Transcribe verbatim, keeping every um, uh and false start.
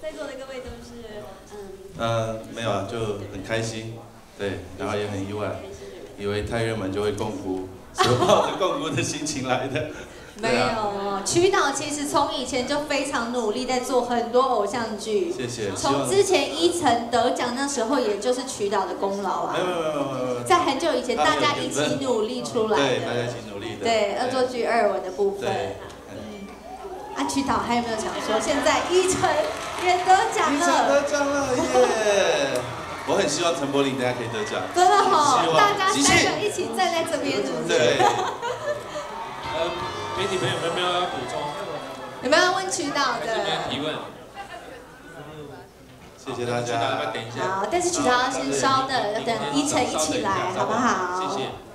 在座的各位都是嗯。 呃，没有啊，就很开心，对，然后也很意外，以为太热门就会共估，是抱着共估的心情来的。 没有，曲导其实从以前就非常努力在做很多偶像剧。 谢谢。 从之前依晨得奖那时候，也就是曲导的功劳啊。 没有没有没有没有。 在很久以前，大家一起努力出来的。 对，大家一起努力的。 对，恶作剧二吻的部分。 对。 嗯。啊，曲导还有没有想说，现在依晨也得奖了？ 依晨得奖了耶！我很希望陈柏霖大家可以得奖。 真的好，大家三个一起站在这边，是不是？ 对。 呃，媒体朋友有没有要补充？ 有没有要问曲导的？ 这边提问。 谢谢大家。 等一下。 好，但是曲导先稍等，等依晨一起来，好不好？ 谢谢。